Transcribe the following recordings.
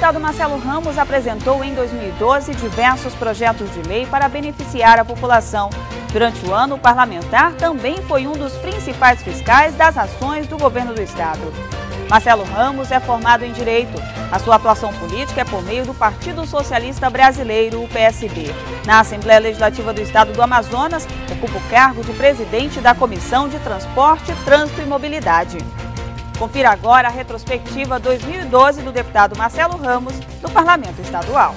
deputado Marcelo Ramos apresentou em 2012 diversos projetos de lei para beneficiar a população. Durante o ano, o parlamentar também foi um dos principais fiscais das ações do governo do estado. Marcelo Ramos é formado em Direito. A sua atuação política é por meio do Partido Socialista Brasileiro, o PSB. Na Assembleia Legislativa do Estado do Amazonas, ocupa o cargo de presidente da Comissão de Transporte, Trânsito e Mobilidade. Confira agora a retrospectiva 2012 do deputado Marcelo Ramos, do Parlamento Estadual.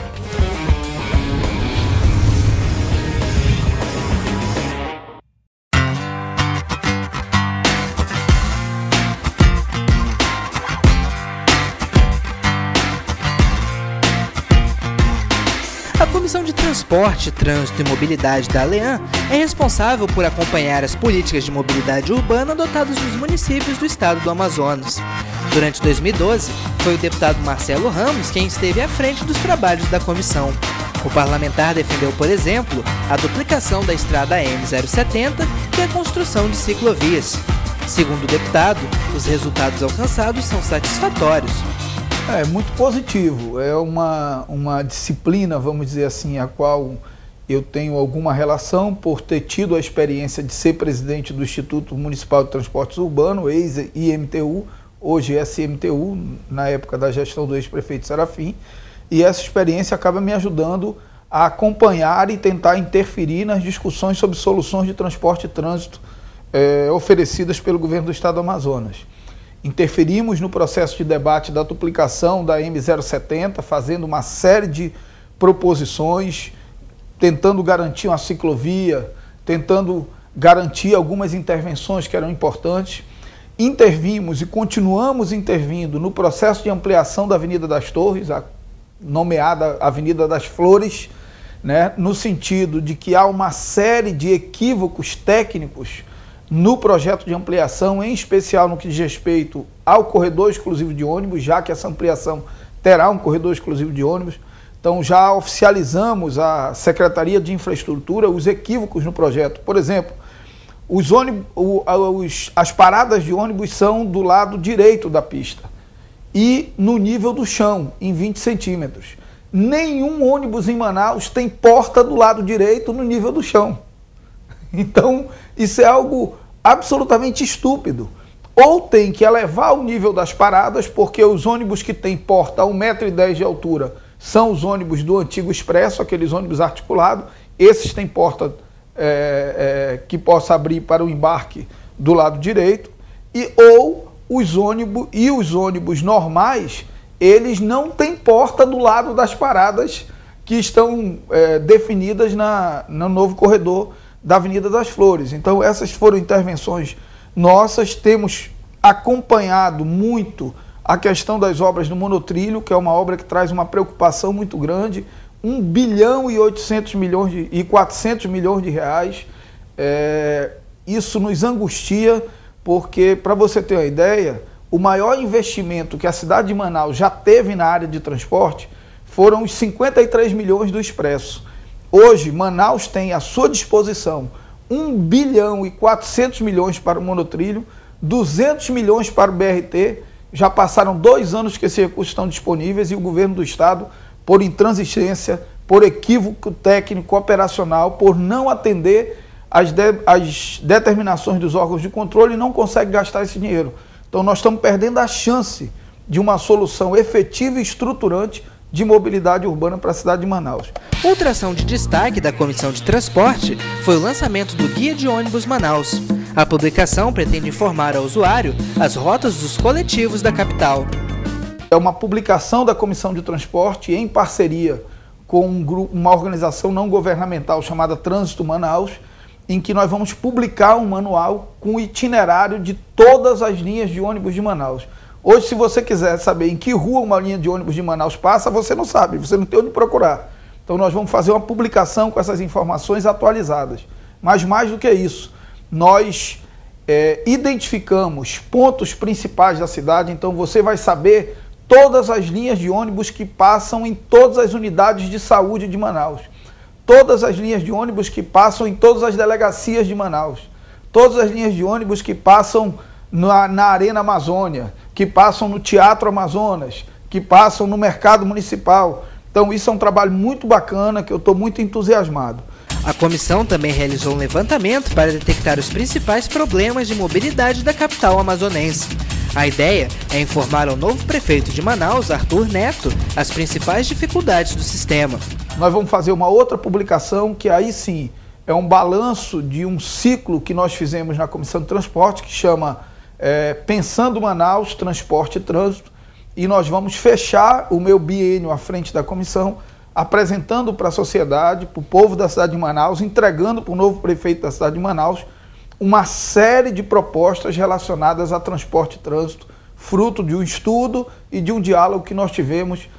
A Comissão de Transporte, Trânsito e Mobilidade da ALEAN é responsável por acompanhar as políticas de mobilidade urbana adotadas nos municípios do estado do Amazonas. Durante 2012, foi o deputado Marcelo Ramos quem esteve à frente dos trabalhos da comissão. O parlamentar defendeu, por exemplo, a duplicação da estrada M070 e a construção de ciclovias. Segundo o deputado, os resultados alcançados são satisfatórios. É muito positivo, é uma disciplina, vamos dizer assim, a qual eu tenho alguma relação por ter tido a experiência de ser presidente do Instituto Municipal de Transportes Urbanos, ex-IMTU, hoje SMTU, na época da gestão do ex-prefeito Serafim, e essa experiência acaba me ajudando a acompanhar e tentar interferir nas discussões sobre soluções de transporte e trânsito oferecidas pelo governo do estado do Amazonas. Interferimos no processo de debate da duplicação da M070, fazendo uma série de proposições, tentando garantir uma ciclovia, tentando garantir algumas intervenções que eram importantes. Intervimos e continuamos intervindo no processo de ampliação da Avenida das Torres, a nomeada Avenida das Flores, né, no sentido de que há uma série de equívocos técnicos no projeto de ampliação, em especial no que diz respeito ao corredor exclusivo de ônibus, já que essa ampliação terá um corredor exclusivo de ônibus. Então já oficializamos a Secretaria de Infraestrutura os equívocos no projeto. Por exemplo, as paradas de ônibus são do lado direito da pista e no nível do chão, em 20 centímetros. Nenhum ônibus em Manaus tem porta do lado direito no nível do chão. Então, isso é algo absolutamente estúpido. Ou tem que elevar o nível das paradas, porque os ônibus que têm porta a 1,10 m de altura são os ônibus do antigo expresso, aqueles ônibus articulados. Esses têm porta que possa abrir para o embarque do lado direito. Os ônibus normais, eles não têm porta do lado das paradas que estão definidas no novo corredor da Avenida das Flores. Então essas foram intervenções nossas. Temos acompanhado muito a questão das obras do monotrilho, que é uma obra que traz uma preocupação muito grande, 1 bilhão e 800 milhões e 400 milhões de reais. Isso nos angustia, porque, para você ter uma ideia, o maior investimento que a cidade de Manaus já teve na área de transporte foram os 53 milhões do Expresso. Hoje, Manaus tem à sua disposição 1 bilhão e 400 milhões para o monotrilho, 200 milhões para o BRT. Já passaram 2 anos que esses recursos estão disponíveis e o governo do estado, por intransigência, por equívoco técnico operacional, por não atender as determinações dos órgãos de controle, não consegue gastar esse dinheiro. Então nós estamos perdendo a chance de uma solução efetiva e estruturante de mobilidade urbana para a cidade de Manaus. Outra ação de destaque da Comissão de Transporte foi o lançamento do Guia de Ônibus Manaus. A publicação pretende informar ao usuário as rotas dos coletivos da capital. É uma publicação da Comissão de Transporte em parceria com uma organização não governamental chamada Trânsito Manaus, em que nós vamos publicar um manual com o itinerário de todas as linhas de ônibus de Manaus. Hoje, se você quiser saber em que rua uma linha de ônibus de Manaus passa, você não sabe, você não tem onde procurar. Então nós vamos fazer uma publicação com essas informações atualizadas. Mas mais do que isso, nós identificamos pontos principais da cidade, então você vai saber todas as linhas de ônibus que passam em todas as unidades de saúde de Manaus, todas as linhas de ônibus que passam em todas as delegacias de Manaus, todas as linhas de ônibus que passam na Arena Amazônia, que passam no Teatro Amazonas, que passam no mercado municipal. Então isso é um trabalho muito bacana, que eu estou muito entusiasmado. A comissão também realizou um levantamento para detectar os principais problemas de mobilidade da capital amazonense. A ideia é informar ao novo prefeito de Manaus, Arthur Neto, as principais dificuldades do sistema. Nós vamos fazer uma outra publicação que aí sim é um balanço de um ciclo que nós fizemos na Comissão de Transporte, que chama Pensando Manaus, Transporte e Trânsito, e nós vamos fechar o meu biênio à frente da comissão, apresentando para a sociedade, para o povo da cidade de Manaus, entregando para o novo prefeito da cidade de Manaus, uma série de propostas relacionadas a transporte e trânsito, fruto de um estudo e de um diálogo que nós tivemos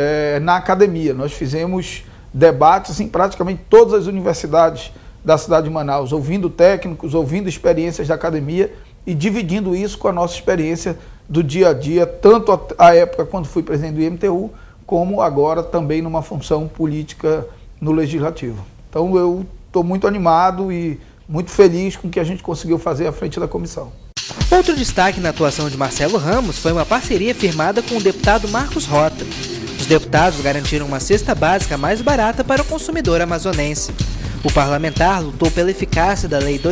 na academia. Nós fizemos debates em praticamente todas as universidades da cidade de Manaus, ouvindo técnicos, ouvindo experiências da academia e dividindo isso com a nossa experiência do dia a dia, tanto à época quando fui presidente do IMTU, como agora também numa função política no Legislativo. Então eu estou muito animado e muito feliz com o que a gente conseguiu fazer à frente da comissão. Outro destaque na atuação de Marcelo Ramos foi uma parceria firmada com o deputado Marcos Rota. Os deputados garantiram uma cesta básica mais barata para o consumidor amazonense. O parlamentar lutou pela eficácia da Lei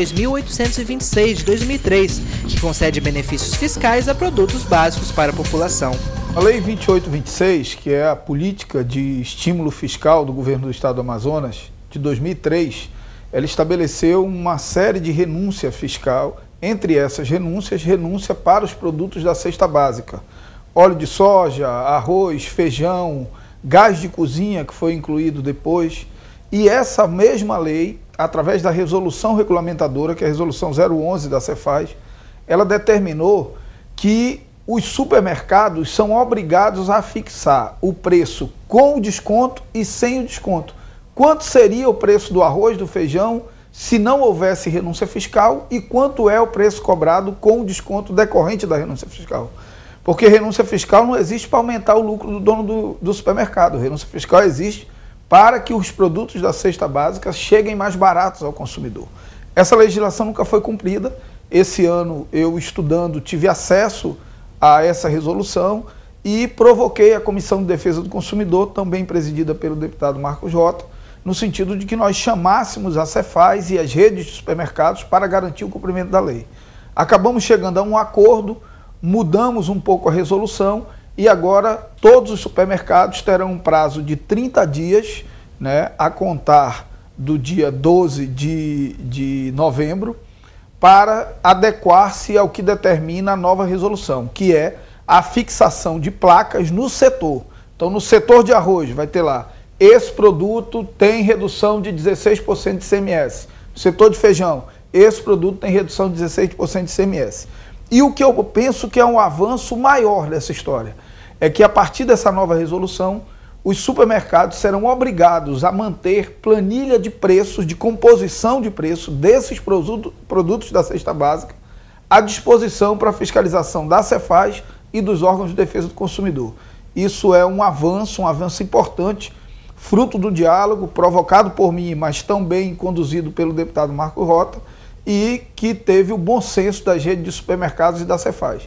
2.826 de 2003, que concede benefícios fiscais a produtos básicos para a população. A Lei 2826, que é a política de estímulo fiscal do governo do estado do Amazonas, de 2003, ela estabeleceu uma série de renúncia fiscal, entre essas renúncias, renúncia para os produtos da cesta básica. Óleo de soja, arroz, feijão, gás de cozinha, que foi incluído depois. E essa mesma lei, através da resolução regulamentadora, que é a resolução 011 da Cefaz, ela determinou que os supermercados são obrigados a fixar o preço com o desconto e sem o desconto. Quanto seria o preço do arroz, do feijão, se não houvesse renúncia fiscal, e quanto é o preço cobrado com o desconto decorrente da renúncia fiscal. Porque renúncia fiscal não existe para aumentar o lucro do dono do supermercado. Renúncia fiscal existe para que os produtos da cesta básica cheguem mais baratos ao consumidor. Essa legislação nunca foi cumprida. Esse ano, eu estudando, tive acesso a essa resolução e provoquei a Comissão de Defesa do Consumidor, também presidida pelo deputado Marcos Rota, no sentido de que nós chamássemos a Cefaz e as redes de supermercados para garantir o cumprimento da lei. Acabamos chegando a um acordo, mudamos um pouco a resolução e agora todos os supermercados terão um prazo de 30 dias, né, a contar do dia 12 de novembro, para adequar-se ao que determina a nova resolução, que é a fixação de placas no setor. Então, no setor de arroz, vai ter lá, esse produto tem redução de 16% de ICMS. No setor de feijão, esse produto tem redução de 16% de ICMS. E o que eu penso que é um avanço maior dessa história é que, a partir dessa nova resolução, os supermercados serão obrigados a manter planilha de preços, de composição de preço desses produtos da cesta básica à disposição para fiscalização da Cefaz e dos órgãos de defesa do consumidor. Isso é um avanço importante, fruto do diálogo provocado por mim, mas também conduzido pelo deputado Marcos Rota, e que teve o bom senso das redes de supermercados e da Cefaz.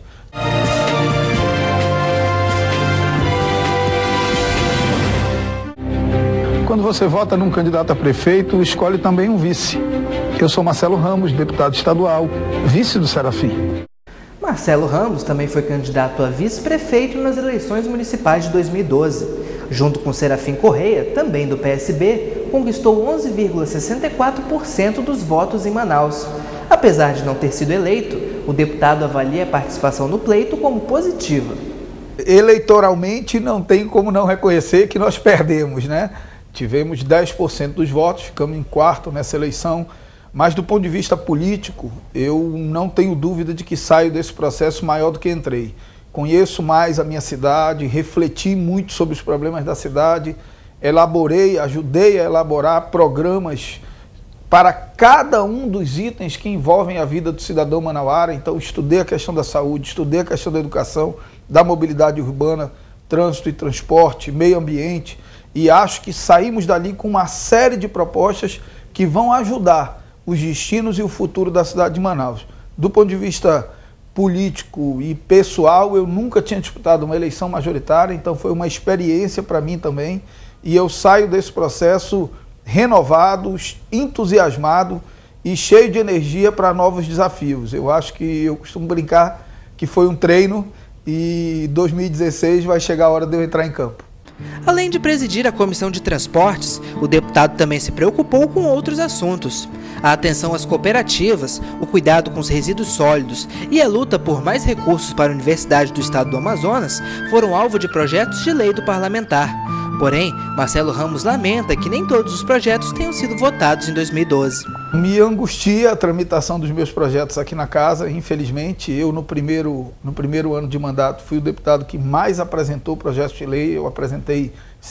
Quando você vota num candidato a prefeito, escolhe também um vice. Eu sou Marcelo Ramos, deputado estadual, vice do Serafim. Marcelo Ramos também foi candidato a vice-prefeito nas eleições municipais de 2012. Junto com Serafim Correia, também do PSB, conquistou 11,64% dos votos em Manaus. Apesar de não ter sido eleito, o deputado avalia a participação no pleito como positiva. Eleitoralmente, não tem como não reconhecer que nós perdemos, né? Tivemos 10% dos votos, ficamos em quarto nessa eleição, mas do ponto de vista político, eu não tenho dúvida de que saio desse processo maior do que entrei. Conheço mais a minha cidade, refleti muito sobre os problemas da cidade, ajudei a elaborar programas para cada um dos itens que envolvem a vida do cidadão manauara. Então, estudei a questão da saúde, estudei a questão da educação, da mobilidade urbana, trânsito e transporte, meio ambiente, e acho que saímos dali com uma série de propostas que vão ajudar os destinos e o futuro da cidade de Manaus. Do ponto de vista político e pessoal, eu nunca tinha disputado uma eleição majoritária, então foi uma experiência para mim também, e eu saio desse processo renovado, entusiasmado e cheio de energia para novos desafios. Eu acho que eu costumo brincar que foi um treino e 2016 vai chegar a hora de eu entrar em campo. Além de presidir a Comissão de Transportes, o deputado também se preocupou com outros assuntos. A atenção às cooperativas, o cuidado com os resíduos sólidos e a luta por mais recursos para a Universidade do Estado do Amazonas foram alvo de projetos de lei do parlamentar. Porém, Marcelo Ramos lamenta que nem todos os projetos tenham sido votados em 2012. Me angustia a tramitação dos meus projetos aqui na casa. Infelizmente, eu no primeiro ano de mandato fui o deputado que mais apresentou projetos de lei. Eu apresentei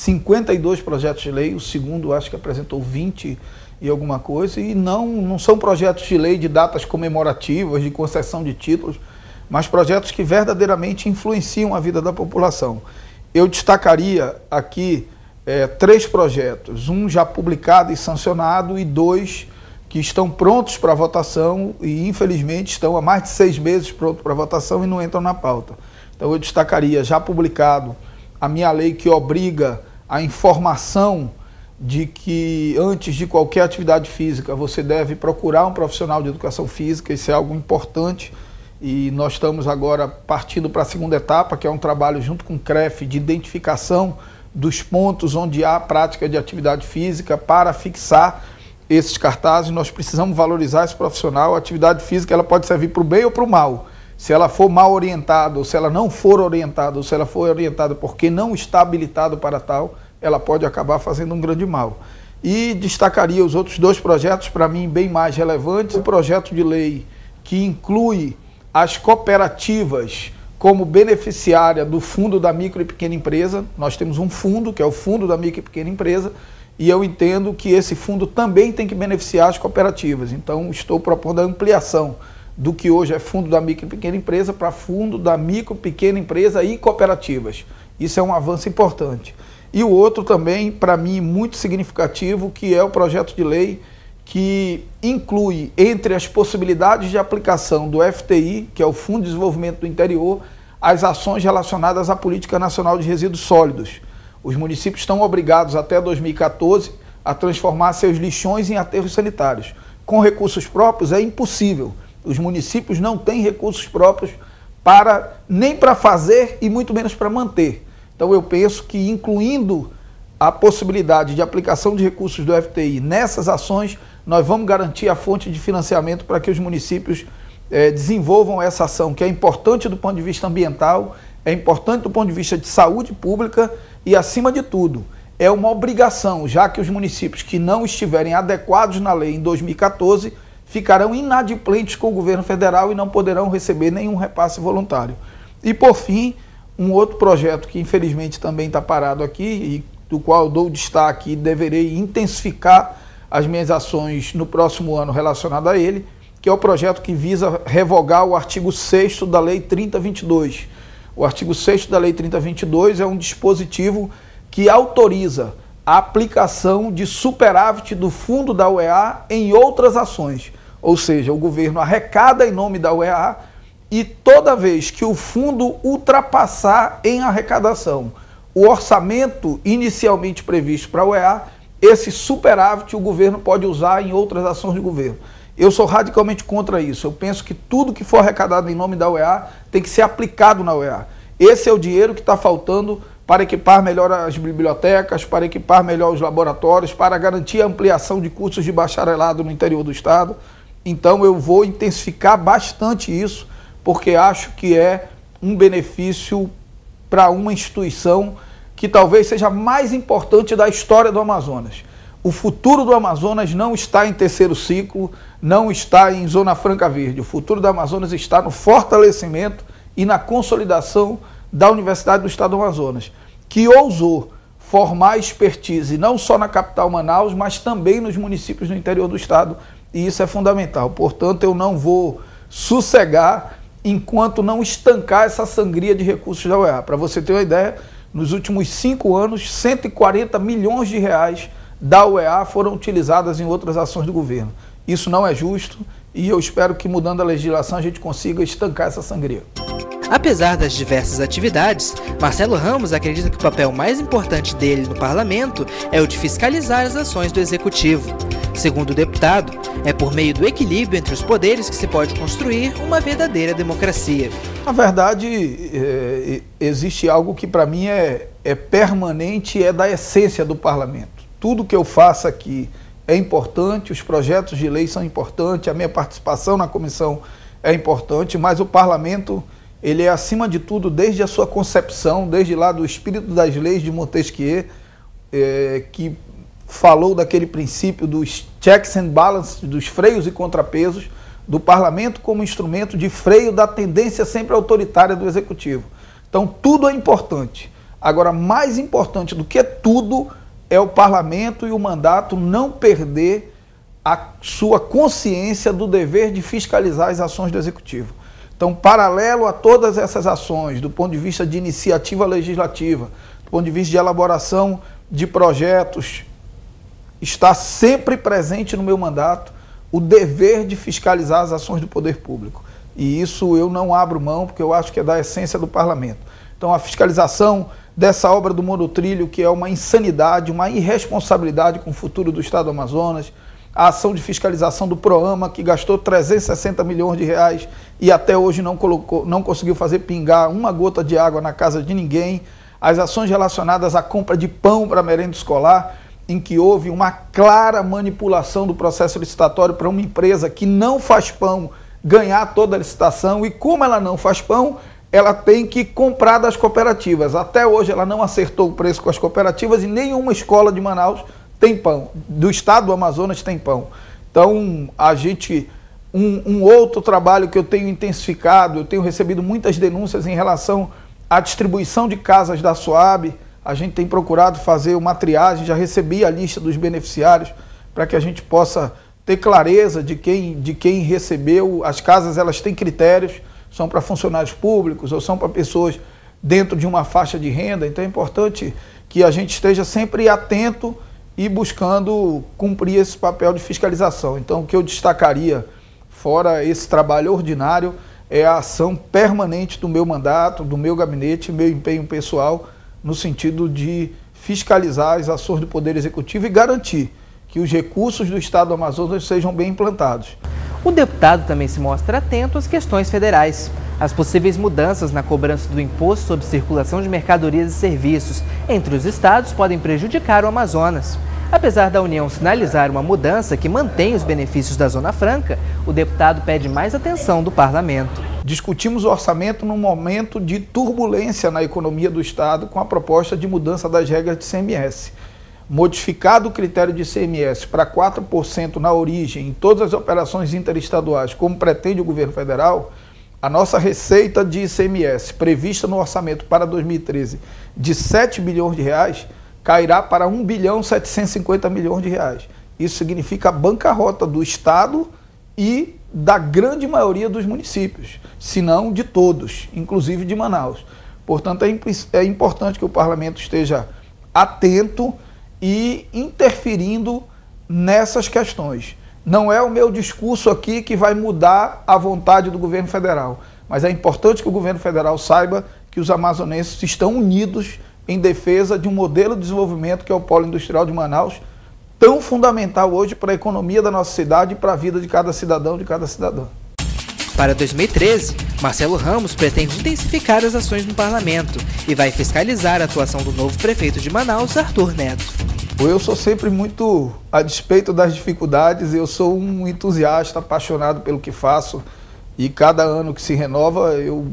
52 projetos de lei, o segundo acho que apresentou 20 e alguma coisa. E não são projetos de lei de datas comemorativas, de concessão de títulos, mas projetos que verdadeiramente influenciam a vida da população. Eu destacaria aqui 3 projetos, um já publicado e sancionado e 2 que estão prontos para votação e infelizmente estão há mais de 6 meses prontos para votação e não entram na pauta. Então eu destacaria, já publicado, a minha lei que obriga a informação de que antes de qualquer atividade física você deve procurar um profissional de educação física, isso é algo importante. E nós estamos agora partindo para a segunda etapa, que é um trabalho junto com o CREF de identificação dos pontos onde há prática de atividade física para fixar esses cartazes. Nós precisamos valorizar esse profissional. A atividade física ela pode servir para o bem ou para o mal. Se ela for mal orientada, ou se ela não for orientada, ou se ela for orientada porque não está habilitada para tal, ela pode acabar fazendo um grande mal. E destacaria os outros 2 projetos, para mim, bem mais relevantes. O projeto de lei que inclui as cooperativas como beneficiária do Fundo da Micro e Pequena Empresa. Nós temos um fundo, que é o Fundo da Micro e Pequena Empresa, e eu entendo que esse fundo também tem que beneficiar as cooperativas. Então, estou propondo a ampliação do que hoje é Fundo da Micro e Pequena Empresa para Fundo da Micro, Pequena Empresa e Cooperativas. Isso é um avanço importante. E o outro também, para mim, muito significativo, que é o projeto de lei que inclui, entre as possibilidades de aplicação do FTI, que é o Fundo de Desenvolvimento do Interior, as ações relacionadas à Política Nacional de Resíduos Sólidos. Os municípios estão obrigados até 2014 a transformar seus lixões em aterros sanitários. Com recursos próprios é impossível. Os municípios não têm recursos próprios nem para fazer e muito menos para manter. Então eu penso que incluindo a possibilidade de aplicação de recursos do FTI nessas ações, nós vamos garantir a fonte de financiamento para que os municípios desenvolvam essa ação, que é importante do ponto de vista ambiental, é importante do ponto de vista de saúde pública e, acima de tudo, é uma obrigação, já que os municípios que não estiverem adequados na lei em 2014 ficarão inadimplentes com o governo federal e não poderão receber nenhum repasse voluntário. E, por fim, um outro projeto que, infelizmente, também está parado aqui e do qual eu dou destaque e deverei intensificar as minhas ações no próximo ano relacionado a ele, que é o projeto que visa revogar o artigo 6º da Lei 3022. O artigo 6º da Lei 3022 é um dispositivo que autoriza a aplicação de superávit do fundo da UEA em outras ações. Ou seja, o governo arrecada em nome da UEA e toda vez que o fundo ultrapassar em arrecadação o orçamento inicialmente previsto para a UEA, esse superávit o governo pode usar em outras ações do governo. Eu sou radicalmente contra isso. Eu penso que tudo que for arrecadado em nome da UEA tem que ser aplicado na UEA. Esse é o dinheiro que está faltando para equipar melhor as bibliotecas, para equipar melhor os laboratórios, para garantir a ampliação de cursos de bacharelado no interior do estado. Então eu vou intensificar bastante isso, porque acho que é um benefício para uma instituição que talvez seja a mais importante da história do Amazonas. O futuro do Amazonas não está em terceiro ciclo, não está em Zona Franca Verde. O futuro do Amazonas está no fortalecimento e na consolidação da Universidade do Estado do Amazonas, que ousou formar expertise não só na capital Manaus, mas também nos municípios do interior do estado, e isso é fundamental. Portanto, eu não vou sossegar enquanto não estancar essa sangria de recursos da UEA. Para você ter uma ideia, nos últimos 5 anos, 140 milhões de reais da UEA foram utilizadas em outras ações do governo. Isso não é justo, e eu espero que, mudando a legislação, a gente consiga estancar essa sangria. Apesar das diversas atividades, Marcelo Ramos acredita que o papel mais importante dele no parlamento é o de fiscalizar as ações do executivo. Segundo o deputado, é por meio do equilíbrio entre os poderes que se pode construir uma verdadeira democracia. Na verdade, existe algo que para mim é permanente, é da essência do parlamento. Tudo que eu faço aqui é importante, os projetos de lei são importantes, a minha participação na comissão é importante, mas o parlamento, ele é acima de tudo, desde a sua concepção, desde lá do espírito das leis de Montesquieu, que falou daquele princípio dos checks and balances, dos freios e contrapesos, do parlamento como instrumento de freio da tendência sempre autoritária do executivo. Então tudo é importante. Agora, mais importante do que tudo é o parlamento e o mandato não perder a sua consciência do dever de fiscalizar as ações do executivo. Então, paralelo a todas essas ações, do ponto de vista de iniciativa legislativa, do ponto de vista de elaboração de projetos, está sempre presente no meu mandato o dever de fiscalizar as ações do poder público. E isso eu não abro mão, porque eu acho que é da essência do parlamento. Então, a fiscalização dessa obra do monotrilho, que é uma insanidade, uma irresponsabilidade com o futuro do estado do Amazonas, a ação de fiscalização do PROAMA, que gastou 360 milhões de reais e até hoje não conseguiu fazer pingar uma gota de água na casa de ninguém, as ações relacionadas à compra de pão para merenda escolar, em que houve uma clara manipulação do processo licitatório para uma empresa que não faz pão ganhar toda a licitação, e como ela não faz pão, ela tem que comprar das cooperativas. Até hoje ela não acertou o preço com as cooperativas e nenhuma escola de Manaus tem pão, do estado do Amazonas tem pão. Então, um outro trabalho que eu tenho intensificado, eu tenho recebido muitas denúncias em relação à distribuição de casas da SOAB. A gente tem procurado fazer uma triagem, já recebi a lista dos beneficiários para que a gente possa ter clareza de quem recebeu. As casas, elas têm critérios, são para funcionários públicos ou são para pessoas dentro de uma faixa de renda. Então é importante que a gente esteja sempre atento e buscando cumprir esse papel de fiscalização. Então, o que eu destacaria, fora esse trabalho ordinário, é a ação permanente do meu mandato, do meu gabinete, meu empenho pessoal, no sentido de fiscalizar as ações do Poder Executivo e garantir que os recursos do Estado do Amazonas sejam bem implantados. O deputado também se mostra atento às questões federais. As possíveis mudanças na cobrança do imposto sobre circulação de mercadorias e serviços entre os estados podem prejudicar o Amazonas. Apesar da União sinalizar uma mudança que mantém os benefícios da Zona Franca, o deputado pede mais atenção do parlamento. Discutimos o orçamento num momento de turbulência na economia do Estado com a proposta de mudança das regras de ICMS. Modificado o critério de ICMS para 4% na origem em todas as operações interestaduais, como pretende o governo federal, a nossa receita de ICMS, prevista no orçamento para 2013, de 7 bilhões de reais, cairá para 1 bilhão 750 milhões de reais. Isso significa a bancarrota do Estado e da grande maioria dos municípios, se não de todos, inclusive de Manaus. Portanto, é importante que o parlamento esteja atento e interferindo nessas questões. Não é o meu discurso aqui que vai mudar a vontade do governo federal, mas é importante que o governo federal saiba que os amazonenses estão unidos em defesa de um modelo de desenvolvimento que é o Polo Industrial de Manaus, tão fundamental hoje para a economia da nossa cidade e para a vida de cada cidadão, de cada cidadã. Para 2013, Marcelo Ramos pretende intensificar as ações no parlamento e vai fiscalizar a atuação do novo prefeito de Manaus, Arthur Neto. Eu sou sempre muito, a despeito das dificuldades, eu sou um entusiasta, apaixonado pelo que faço, e cada ano que se renova eu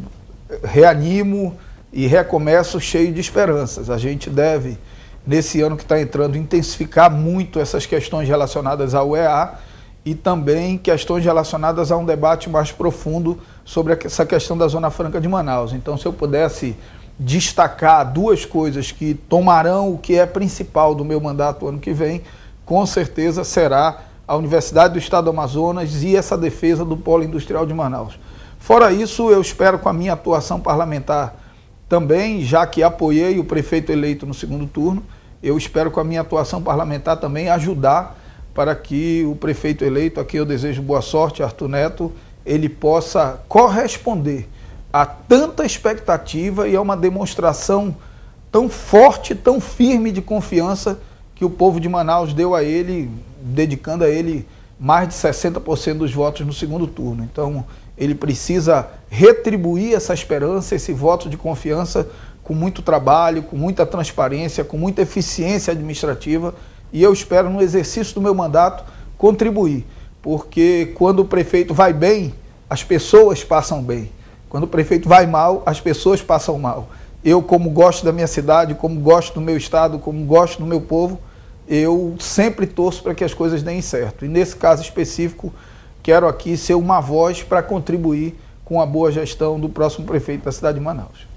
reanimo e recomeço cheio de esperanças. A gente deve, nesse ano que está entrando, intensificar muito essas questões relacionadas ao EA e também questões relacionadas a um debate mais profundo sobre essa questão da Zona Franca de Manaus. Então, se eu pudesse destacar duas coisas que tomarão o que é principal do meu mandato ano que vem, com certeza será a Universidade do Estado do Amazonas e essa defesa do Polo Industrial de Manaus. Fora isso, eu espero com a minha atuação parlamentar também, já que apoiei o prefeito eleito no segundo turno, eu espero com a minha atuação parlamentar também ajudar para que o prefeito eleito, a quem eu desejo boa sorte, Arthur Neto, ele possa corresponder a tanta expectativa e a uma demonstração tão forte, tão firme de confiança que o povo de Manaus deu a ele, dedicando a ele mais de 60% dos votos no segundo turno. Então, ele precisa retribuir essa esperança, esse voto de confiança com muito trabalho, com muita transparência, com muita eficiência administrativa, e eu espero, no exercício do meu mandato, contribuir, porque quando o prefeito vai bem, as pessoas passam bem. Quando o prefeito vai mal, as pessoas passam mal. Eu, como gosto da minha cidade, como gosto do meu estado, como gosto do meu povo, eu sempre torço para que as coisas deem certo. E nesse caso específico, quero aqui ser uma voz para contribuir com a boa gestão do próximo prefeito da cidade de Manaus.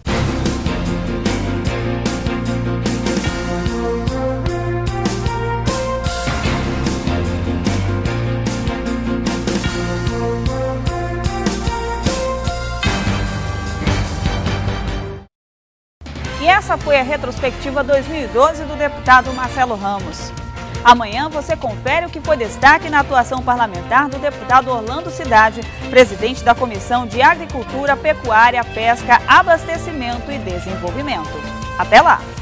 E essa foi a retrospectiva 2012 do deputado Marcelo Ramos. Amanhã você confere o que foi destaque na atuação parlamentar do deputado Orlando Cidade, presidente da Comissão de Agricultura, Pecuária, Pesca, Abastecimento e Desenvolvimento. Até lá!